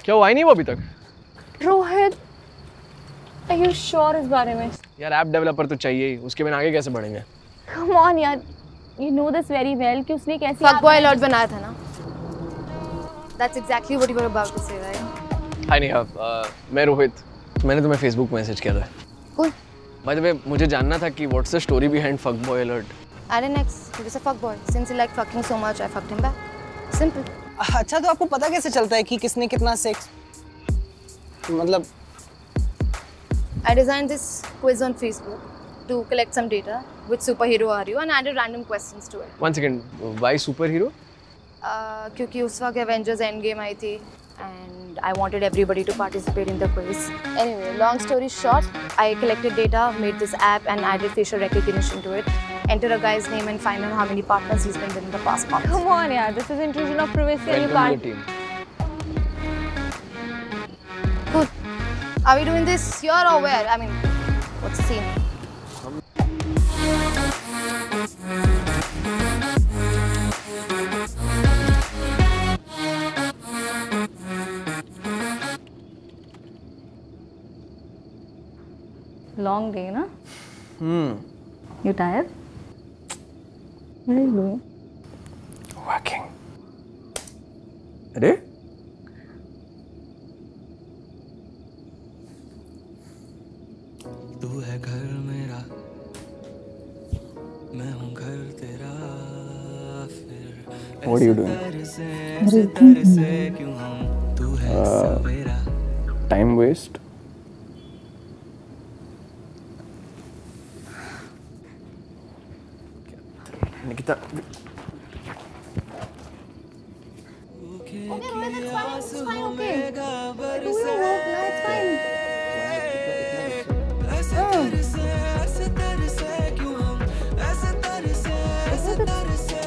क्या वो आई नहीं वो अभी तक? रोहित, are you sure इस बारे में? यार ऐप डेवलपर तो चाहिए ही, उसके बिना आगे कैसे बढ़ेंगे? Come on यार, you know this very well कि उसने कैसे fuckboy alert बनाया था ना? That's exactly what you were about to say, right? हाय नेहा, मैं रोहित। मैंने तुम्हें फेसबुक मैसेज किया था। Cool. बाय द वे मुझे जानना था कि what's the story behind fuckboy alert? Alex, he was a fuckboy. Since he liked fucking so much, I fucked him back. Simple. अच्छा, तो आपको पता कैसे चलता है कि किसने कितना सेक्स? मतलब I designed this quiz on Facebook to collect some data. Which superhero are you? And added random questions to it. One second, why superhero? क्योंकि उस वक्त Avengers Endgame आई थी and I wanted everybody to participate in the quiz. Anyway, long story short, I collected data, made this app and added facial recognition to it. Enter a guy's name and find out how many partners he's been with in the past month. Come on yaar, this is intrusion of privacy and you Welcome to can't. the team. Cool. Are we doing this here or where? I mean, what's the scene? Long day na? You tired? What are you doing? Working. अरे? तू है घर मेरा, मैं हूँ घर तेरा, फिर What are you doing? ऐसे तरसे क्यों हम, तू है सवेरा। Time waste. Nikita Okay, Rohit, it's fine. It's fine, okay. Do your work now, it's fine. ऐसे तरसे क्यों हम, ऐसे तरसे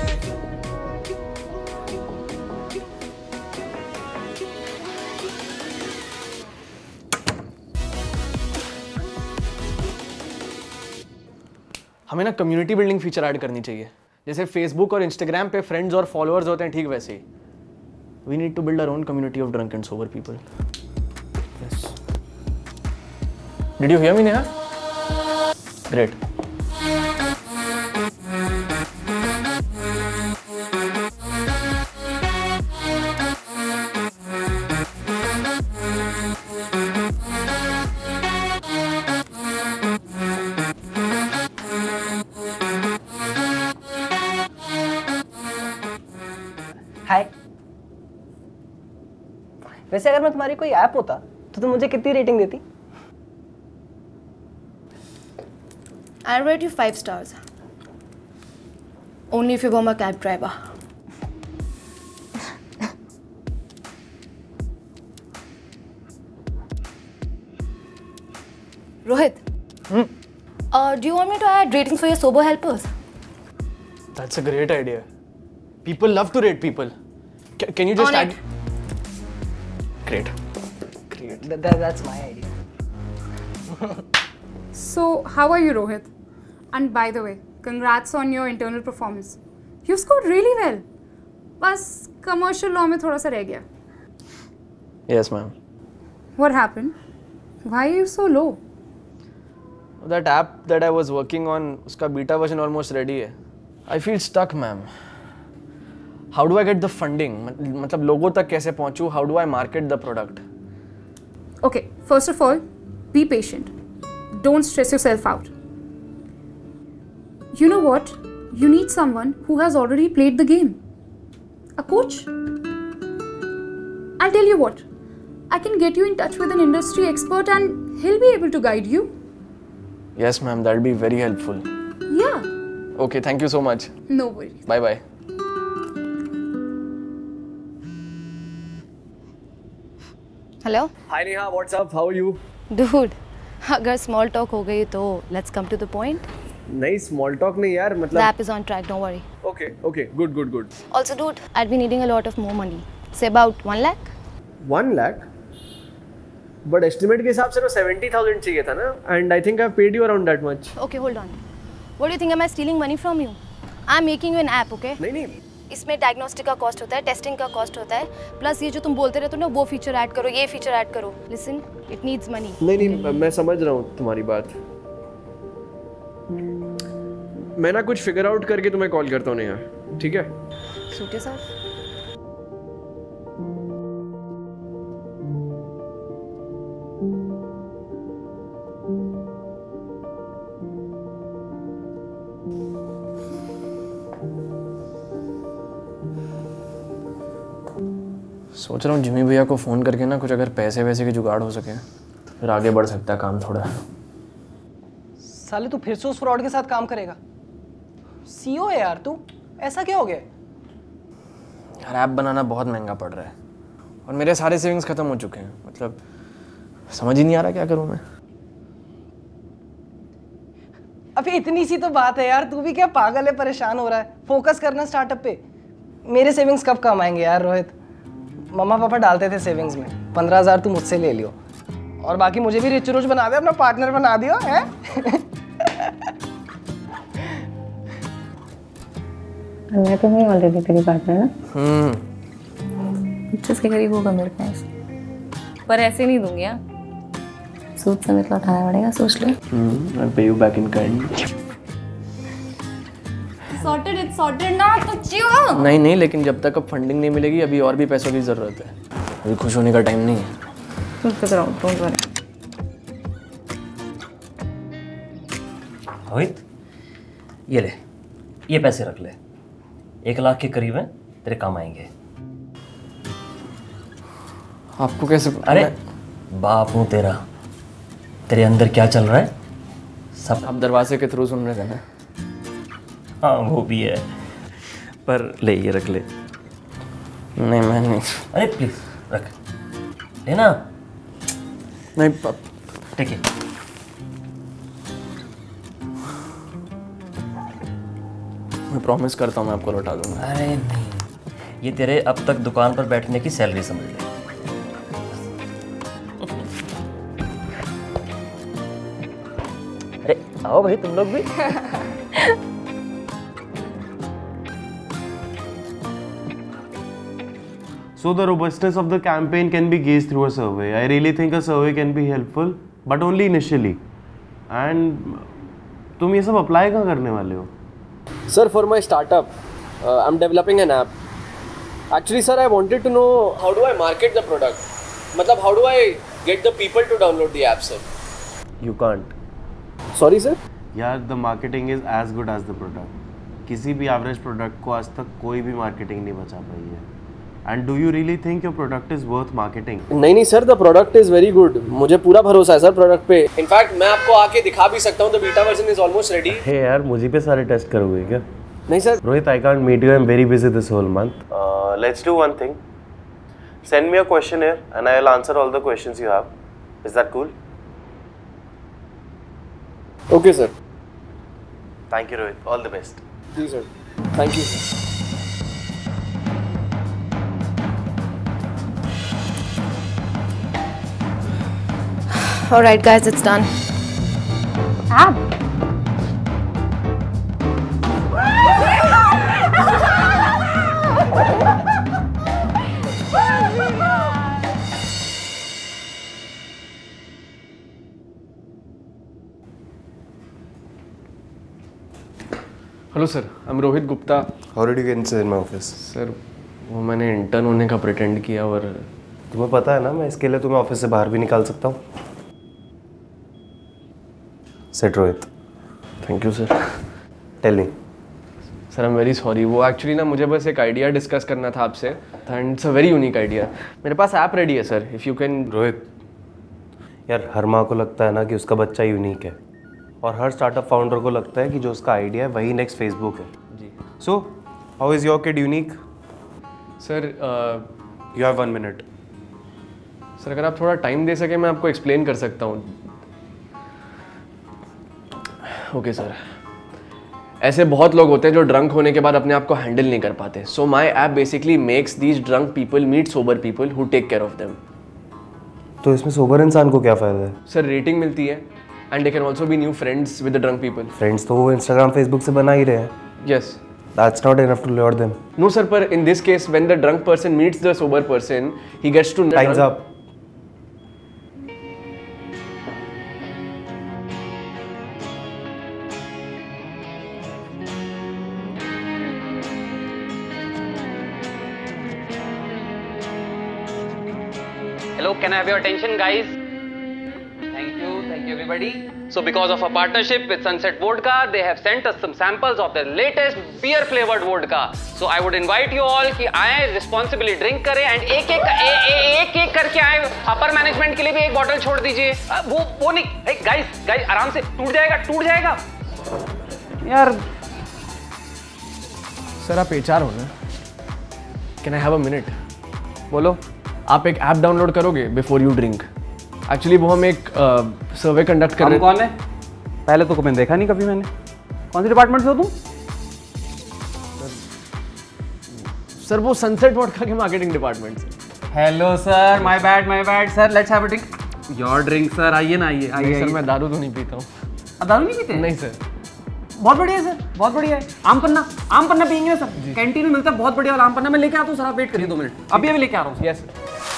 हमें ना कम्युनिटी बिल्डिंग फीचर ऐड करनी चाहिए, जैसे फेसबुक और इंस्टाग्राम पे फ्रेंड्स और फॉलोअर्स होते हैं, ठीक वैसे ही we need to build our own community of drunk and sober people. Yes, did you hear me Neha? Great. Hi. वैसे अगर मैं तुम्हारी कोई ऐप होता तो तुम मुझे कितनी रेटिंग देती? I'll rate you 5 stars. Only if you were my cab driver. Rohit. Do you want me to add ratings for your sober helpers? That's a great idea. People love to rate people. Can you just On add? it. Great. That's my idea. So, how are you, Rohit? And by the way, congrats on your internal performance. You scored really well. बस commercial law में थोड़ा सा रह गया. Yes, ma'am. What happened? Why are you so low? That app that I was working on, उसका beta version almost ready है. I feel stuck, ma'am. How do I get the funding? मतलब लोगों तक कैसे पहुँचूँ? How do I market the product? Okay, first of all, be patient. Don't stress yourself out. You know what? You need someone who has already played the game. A coach? I'll tell you what. I can get you in touch with an industry expert and he'll be able to guide you. Yes, ma'am. That'll be very helpful. Yeah. Okay, thank you so much. No worries. Bye bye. Hello? Hi Neha, what's up? How are you? Dude, अगर small talk हो गई तो let's come to the point. नहीं, small talk नहीं यार, The मतलब. app is on track, don't worry. Okay, good. Also, dude, I'd be needing a lot of more money. Say about 1 lakh. 1 lakh? But estimate के हिसाब से तो 70,000 चाहिए था ना? And I think I've paid you around that much. Okay, hold on. What do you think? Am I stealing money from you? I'm making you an app, okay? नहीं, इसमें diagnostic का कॉस्ट होता है, टेस्टिंग का cost होता है, plus ये जो तुम बोलते रहते हो ना वो फीचर ऐड करो, ये फीचर ऐड करो। Listen, it needs money. नहीं, मैं समझ रहा हूँ तुम्हारी बात। मैं ना कुछ फिगर आउट करके तुम्हें कॉल करता हूँ नेहा, ठीक है? Suit yourself. सोच रहा हूँ जिमी भैया को फ़ोन करके ना कुछ अगर पैसे वैसे के जुगाड़ हो सके तो फिर आगे बढ़ सकता है काम थोड़ा। साले तू फिर से उस फ्रॉड के साथ काम करेगा? सीईओ है यार तू, ऐसा क्या हो गया? यार ऐप बनाना बहुत महंगा पड़ रहा है और मेरे सारे सेविंग्स ख़त्म हो चुके हैं। मतलब समझ ही नहीं आ रहा क्या करूँ मैं। अभी इतनी सी तो बात है यार, तू भी क्या पागल है, परेशान हो रहा है? फोकस करना स्टार्टअप पे। मेरे सेविंग्स कब कम आएंगे यार रोहित? मम्मा पापा डालते थे सेविंग्स में, 15,000 तू मुझसे ले लियो और बाकी मुझे भी रिच रोज बना दे, अपना पार्टनर बना दियो है। मैं तो नहीं ऑलरेडी तेरी पार्टनर ना। जिसके करीब होगा मेरे पास, पर ऐसे नहीं दूंगी। हाँ, सूद समेत लौटाना पड़ेगा, सोच ले। I'll pay you back in kind। It's sorted ना, तो चियो। नहीं, लेकिन जब तक अब फंडिंग नहीं मिलेगी अभी और भी पैसों की ज़रूरत है। अभी खुश होने का टाइम नहीं है। Don't worry. रोहित, ये ले, ये पैसे रख ले, 1 लाख के करीब हैं, तेरे काम आएंगे। आपको कैसे? अरे बाप हूँ तेरा, तेरे अंदर क्या चल रहा है सब आप दरवाजे के थ्रू सुन रहे थे ना? हाँ वो भी है, पर ले ये रख ले। नहीं मैं नहीं। अरे प्लीज रख लेना। नहीं ठीक है। मैं प्रॉमिस करता हूँ मैं आपको लौटा दूंगा। अरे नहीं, ये तेरे अब तक दुकान पर बैठने की सैलरी समझ ले। अरे आओ भाई तुम लोग भी। So the robustness of the campaign can be gauged through a survey. I really think a survey can be helpful, but only initially. And तुम ये सब अप्लाई कहाँ करने वाले हो? Sir, for my startup, I'm developing an app. Actually, sir, I wanted to know how do I market the product? मतलब how do I get the people to download the app, sir? You can't. Sorry, sir? यार, the marketing is as good as the product. किसी भी average product को आज तक कोई भी marketing नहीं बचा पाई है. And do you really think your product is worth marketing? नहीं sir, the product is very good. मुझे पूरा भरोसा है सर प्रोडक्ट पे। In fact, मैं आपको आके दिखा भी सकता हूँ, the beta version is almost ready. Hey यार, मुझे पे सारे टेस्ट करोगे क्या? नहीं सर। Rohit, I can't meet you. I'm very busy this whole month. Let's do one thing. Send me a questionnaire and I'll answer all the questions you have. Is that cool? Okay, sir. Thank you, Rohit. All the best. जी sir. Thank you, sir. All right, guys, it's done. Hello sir, I am Rohit Gupta. How did you get inside my office? Sir वो मैंने intern होने का pretend किया और तुम्हें पता है ना मैं इसके लिए तुम्हें ऑफिस से बाहर भी निकाल सकता हूँ। Sit Rohit. Thank you sir. Tell me. Sir I am very sorry, वो एक्चुअली ना मुझे बस एक आइडिया डिस्कस करना था आपसे and it's a very unique idea. मेरे पास ऐप रेडी है sir, if you can. Rohit यार, हर माँ को लगता है ना कि उसका बच्चा यूनिक है और हर स्टार्टअप फाउंडर को लगता है कि जो उसका आइडिया है वही नेक्स्ट फेसबुक है। जी। So how is your kid unique? Sir you have 1 minute. Sir अगर आप थोड़ा टाइम दे सके मैं आपको एक्सप्लेन कर सकता हूँ। ओके सर, ऐसे बहुत लोग होते हैं जो ड्रंक होने के बाद अपने आप को हैंडल नहीं कर पाते। So my app basically makes these drunk people meet sober people who take care of them. तो इसमें सोबर इंसान को क्या फ़ायदा है? सर रेटिंग मिलती है and they can also be new friends with the drunk people. Friends तो वो इंस्टाग्राम फेसबुक से बना ही रहे हैं। Yes. That's not enough to lure them. No, sir, but in this case, when the drunk person meets the sober person, he gets to... Time's up. Hello, can I have your attention, guys? Thank you everybody. So because of a partnership with Sunset Vodka, they have sent us some samples of their latest beer flavored vodka. So I would invite you all कि आए responsibly drink करें and एक करके आए. Upper management के लिए भी एक bottle छोड़ दीजिए. वो नहीं, guys आराम से टूट जाएगा. यार. सर आप HR हो ना? Can I have a minute? बोलो. आप एक ऐप डाउनलोड करोगे बिफोर यू ड्रिंक. एक्चुअली वो हम एक सर्वे कंडक्ट कर रहे हैं. कौन है? पहले तो मैंने देखा नहीं कभी मैंने. कौन से डिपार्टमेंट से हो तुम? सर वो सनसेट वोडका के मार्केटिंग डिपार्टमेंट से. Hello sir, my bad sir, let's have a drink. Your drink sir, आइए ना आइए. सर मैं दारू तो नहीं पीता हूँ. दारू नहीं पीते? नहीं सर. बहुत बढ़िया है सर, बहुत बढ़िया है. आम पन्ना पियेंगे सर. कैंटीन में मिलता है बहुत बढ़िया वाला आम पन्ना. मैं लेके आता हूँ सर, आप वेट करिए 2 मिनट. अभी लेके आ रहा हूँ. यस.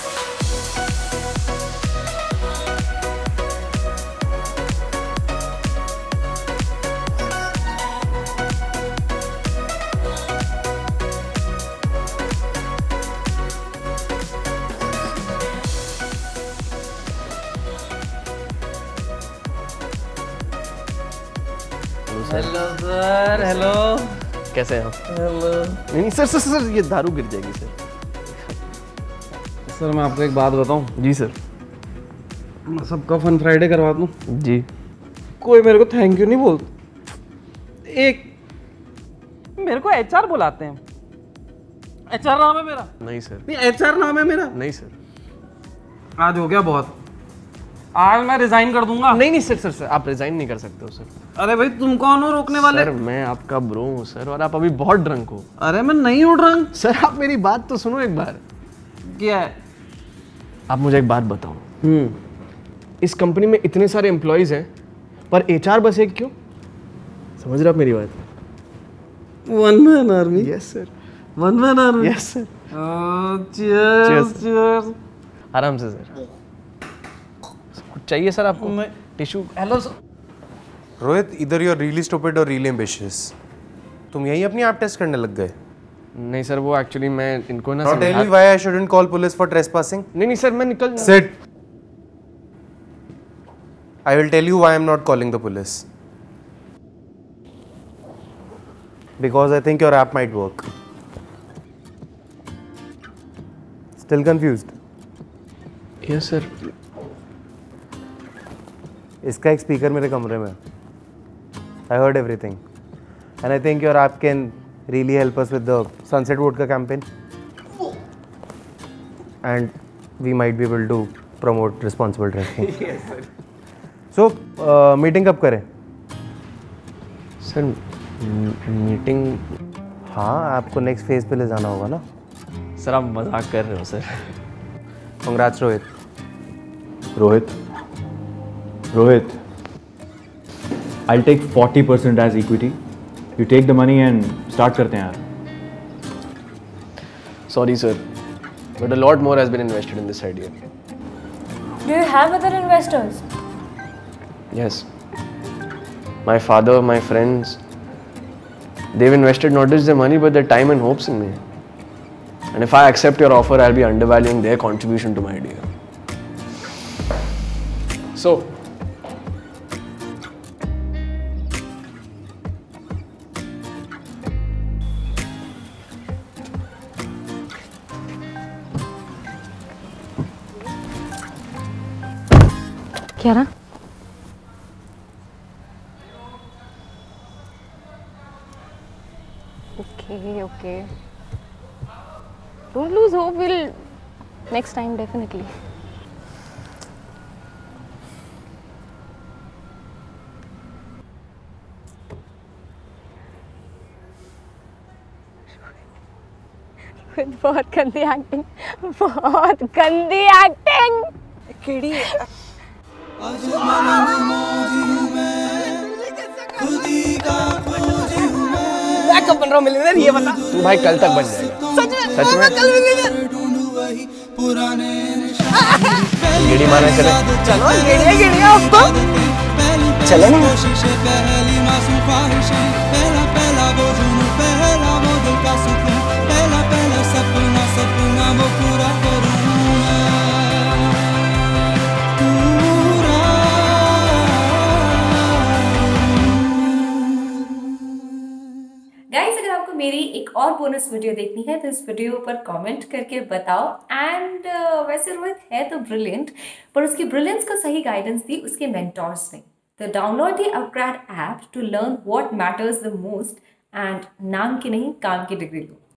Hello sir. हेलो. कैसे हैं आप? हेलो. नहीं सर ये दारू गिर जाएगी सर. सर मैं आपको एक बात बताऊं. जी सर. मैं सबका फन फ्राइडे करवा दूं. जी. कोई मेरे को थैंक यू नहीं बोलता. एक मेरे को HR बुलाते हैं. HR नाम है मेरा. नहीं सर. नहीं HR नाम है मेरा. नहीं सर. आज हो गया बहुत. आज मैं रिजाइन कर दूंगा. नहीं सर आप रिजाइन नहीं कर सकते हो सर. अरे भाई तुम कौन हो रोकने वाले? सर मैं आपका ब्रो हूँ सर, और आप अभी बहुत ड्रंक हो. अरे मैं नहीं हूँ ड्रंक. सर आप मेरी बात तो सुनो एक बार. क्या है? आप मुझे एक बात बताओ. इस कंपनी में इतने सारे एम्प्लॉइज हैं पर HR बस एक क्यों? समझ रहे आप मेरी बात? One man army. Yes sir. One man army. Yes sir. Cheers. आराम से सर. कुछ चाहिए सर आपको? टिश्यू. Hello sir. रोहित, इधर यू आर रियली स्टूपिड और रियली एम्बिशियस. तुम यही अपनी ऐप टेस्ट करने लग गए? नहीं सर, वो एक्चुअली मैं इनको ना tell me why I shouldn't call police for trespassing. नहीं सर मैं निकल. Sit. I will tell you why I am not calling the police. Because I think your app might work. Still confused? Yes sir. इसका एक speaker मेरे कमरे में. I heard everything, and I think your app can really help us with the Sunset Vodka campaign, and we might be able to promote responsible drinking. Yes, sir. So, meeting कब करें? Sir meeting. हाँ, आपको next phase पे ले जाना होगा ना. Sir आप मजाक कर रहे हो sir. Congrats Rohit. Rohit, I'll take 40% as equity. You take the money and start करते हैं यार. Sorry sir, but a lot more has been invested in this idea. Do you have other investors? Yes. My father, my friends, they've invested not just their money but their time and hopes in me. And if I accept your offer, I'll be undervaluing their contribution to my idea. So, क्या रहा? Okay. Don't lose hope. We'll next time definitely. बहुत गंदी acting. बहुत गंदी acting. केड़ी बन रहा हूँ मिलियनेयर, ये बता। तू भाई कल तक बन जाएगा। सच में? सच में? कल मिलियनेयर। गेड़ी मारने चले। चलो गेड़िया अब तो चले ना। गाइस, अगर आपको मेरी एक और बोनस वीडियो देखनी है तो इस वीडियो पर कमेंट करके बताओ। एंड वैसे रोहित है तो ब्रिलियंट, पर उसकी ब्रिलियंस को सही गाइडेंस दी उसके मेंटोर्स ने। तो download the upgrade app to learn what matters the most and नाम की नहीं काम की डिग्री लो।